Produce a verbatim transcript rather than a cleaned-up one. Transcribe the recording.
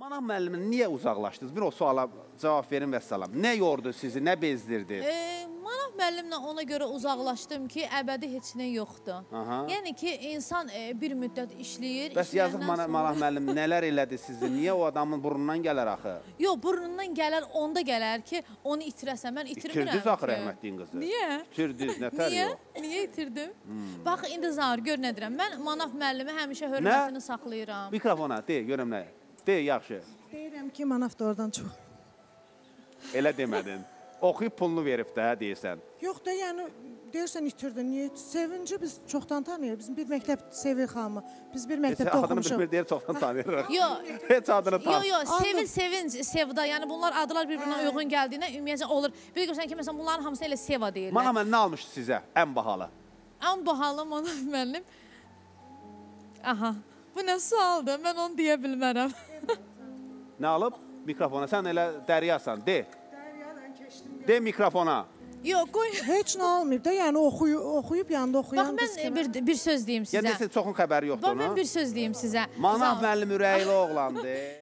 Manaf müəllimin niyə uzaqlaşdınız? Bir o suala cavab verin və salam. Nə yordu sizi, nə bezdirdi? E, Manaf müəllimlə ona görə uzaqlaşdım ki, əbədi heç nə yoxdur. Aha. Yəni ki, insan e, bir müddət işləyir. Bəs yazıq Manaf sonra... müəllim nələr elədi sizi? Niyə o adamın burnundan gələr axı? Yox, burnundan gələr, onda gələr ki, onu itirəsəm. Mən itirmirəm ki. İtirdiniz axı rəhmətliyin qızı. Niyə? İtirdiniz, nətər Niyə? yox? Niyə itirdim? Hmm. Bax, indi Zahir, gör nə deyirəm. Mən Manaf müəllimi həmişə hörmətini nə? saxlayıram. Mikrofona, de, görəm nə? De, yaxşı. Deyirəm ki, Manaf da oradan çox. Elə demədin. Oxuyub pulunu verib də, deyirsən. Yox da, yəni, deyirsən itirdin. Niyə? Sevinci biz çoxdan tanıyırıq. Bizim bir məktəb Sevil xanımı. Biz bir məktəbdə oxumuşuq. Adını bir deyir, çoxdan tanıyırıq. Yox. Heç adını tanıyırıq. Yox, yox, Sevil, Sevinc, Sevda. Yəni, bunlar adlar bir-birinə uyğun gəldiyinə ümumiyyətcə olur. Bir görsən ki, məsələn, bunların hamısını elə Seva deyirlər. Mana mən nə almışdı sizə? Ən bahalı. Ən bahalı Manaf müəllim. Aha, bu nə sualdır? Mən onu deyə bilmərəm. Nə alıb? Mikrofona. Sən elə dəryasan, de. De mikrofona. Yox, qoy. Heç nə olmayıb da, yəni oxuyub, oxuyub yanında oxuyan Bax, mən bir, bir söz deyim sizə. Yəni, sizə çoxun xəbəri yoxdur Bax, onu. mən bir söz deyim sizə. Manaf müəllim ürəkli oğlandır.